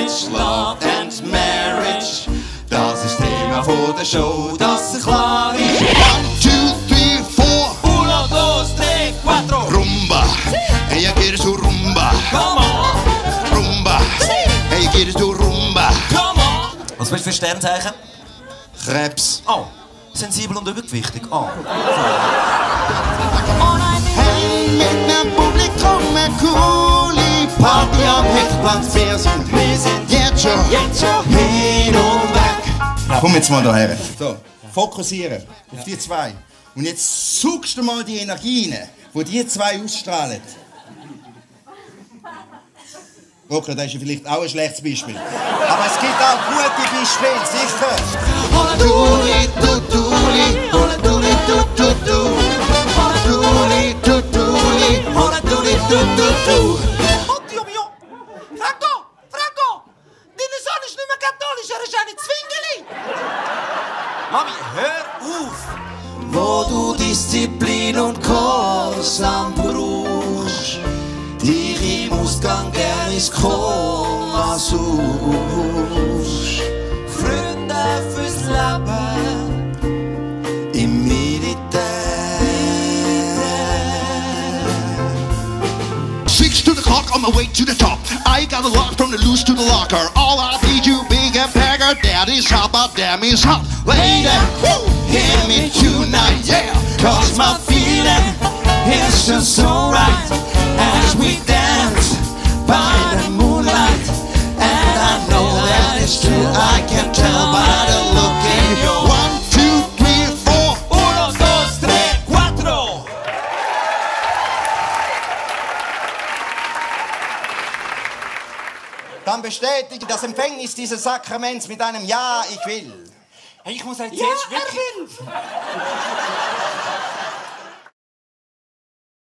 Marriage, Love and Marriage. Das ist Thema von der Show, dass es klar ist. 1, 2, 3, 4. 1, 2, 3, 4. Rumba. Ella quiere su rumba. Come on. Rumba. Ella quiere su rumba. Come on. Was bist du für Sternzeichen? Krebs. Oh, sensibel und übergewichtig. Oh. Hey, mit nem Publikum eine coole Party am Hechtplatz. Wir sind jetzt schon hin und weg. Komm jetzt mal daher. So, fokussieren auf die zwei. Und jetzt suchst du mal die Energie rein, die die zwei ausstrahlen. Okay, das ist vielleicht auch ein schlechtes Beispiel. Aber es gibt auch gute Beispiele, sicher. Hola duli, du duli, hola duli, du du du. Hola duli, du duli, hola duli, du du du. Oddio mio! Franco! Deine Sohn ist nicht mehr katholisch, er ist eine Zwingeli! Mami, hör auf! Wo du Disziplin und Gehorsam brauchst, dich im Ausgang gern ins Koma suchst. Freunde fürs Leben im Militär. 6 to the clock on my way to the top. I got a lock from the loose to the locker. All I need you big and beggar. Daddy's hot, but damn is hot. Lady, hear me tonight, yeah. Cause my feeling is just so right. As we dance by the moonlight. And I know that it's true, I can tell by the look in your 1, 2, 3, 4. 1, 2, 3, 4. Dann bestätige das Empfängnis dieses Sakraments mit einem Ja, ich will. Hey, ich muss jetzt erst wirklich...